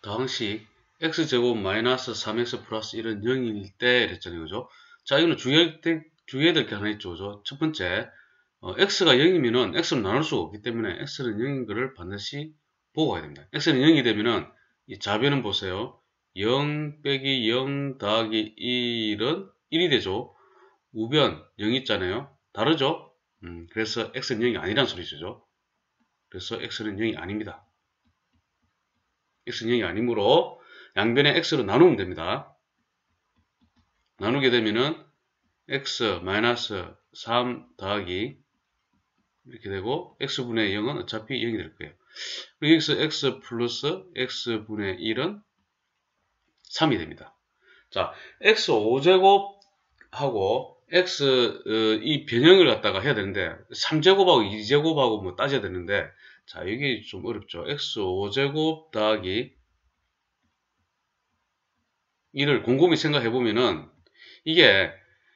더항식 x제곱 마이너스 3x 플러스 1은 0일 때 이랬잖아요. 그죠? 자, 이거는 주의해야 될 게 하나 있죠. 그죠? 첫 번째, x가 0이면은 x를 나눌 수가 없기 때문에 x는 0인 것을 반드시 보고 가야 됩니다. x는 0이 되면은 이 좌변은 보세요. 0 빼기 0 더하기 1은 1이 되죠. 우변 0 있잖아요. 다르죠? 그래서 x는 0이 아니란 소리죠. 그래서 x는 0이 아닙니다. x는 0이 아니므로 양변에 x로 나누면 됩니다. 나누게 되면은 x 마이너스 3 더하기 이렇게 되고 x분의 0은 어차피 0이 될 거예요. 그리고 여기서 x 플러스 x분의 1은 3이 됩니다. 자, x 5제곱하고 x 이 변형을 갖다가 해야 되는데 3제곱하고 2제곱하고 뭐 따져야 되는데 자, 이게 좀 어렵죠. x 5제곱 더하기 1을 곰곰이 생각해 보면은 이게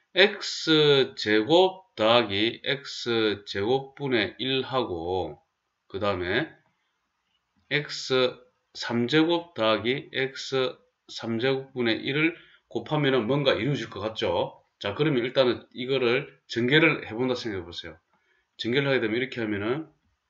x제곱 더하기 x제곱분의 1하고 그 다음에 x3제곱 더하기 x3제곱분의 1을 곱하면 뭔가 이루어질 것 같죠? 자, 그러면 일단은 이거를 전개를 해본다 생각해 보세요. 전개를 하게 되면 이렇게 하면은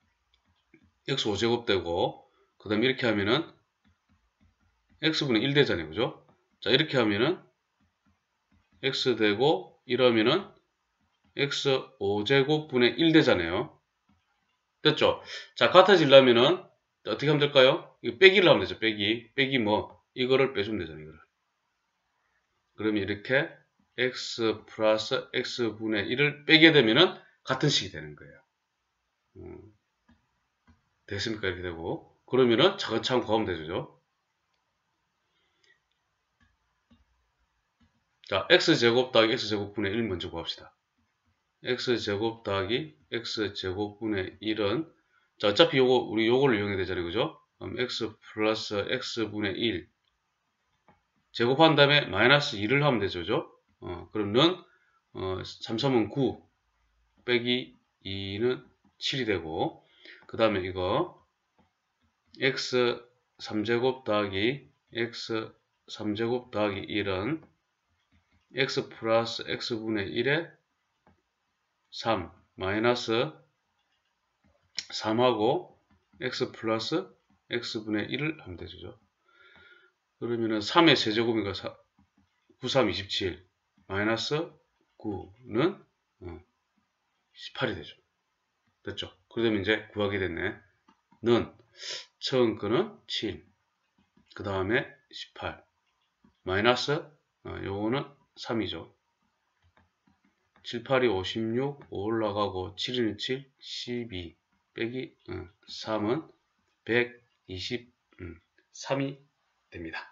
x5제곱 되고 그 다음에 이렇게 하면은 x분의 1 되잖아요. 그죠? 자, 이렇게 하면은 x 되고 이러면은 x 5제곱분의 1 되잖아요. 됐죠? 자, 같아지려면은 어떻게 하면 될까요? 이거 빼기를 하면 되죠. 빼기 뭐 이거를 빼주면 되잖아요. 이거를. 그러면 이렇게 x 플러스 x분의 1을 빼게 되면은 같은 식이 되는 거예요. 됐습니까? 이렇게 되고 그러면은 차근차근 구하면 되죠. 자, x제곱 더하기 x제곱분의 1 먼저 구합시다. x제곱 더하기 x제곱분의 1은 자, 어차피 우리 요거를 이용해야 되잖아요. 그죠? 그럼 x 플러스 x분의 1 제곱한 다음에 마이너스 2를 하면 되죠. 그죠? 그러면 3, 3은 9 빼기 2는 7이 되고 그 다음에 이거 x 3제곱 더하기 x 3제곱 더하기 1은 x 플러스 x분의 1에 3 마이너스 3하고 x 플러스 x분의 1을 하면 되죠. 그러면은 3의 세제곱이니까 9, 3, 27 마이너스 9는 18이 되죠. 됐죠? 그러면 이제 구하게 됐네. 는 처음 거는 7 그 다음에 18 마이너스 요거는 3이죠. 7, 8이 56 5 올라가고 7은 7 12 빼기 3은 123이 됩니다.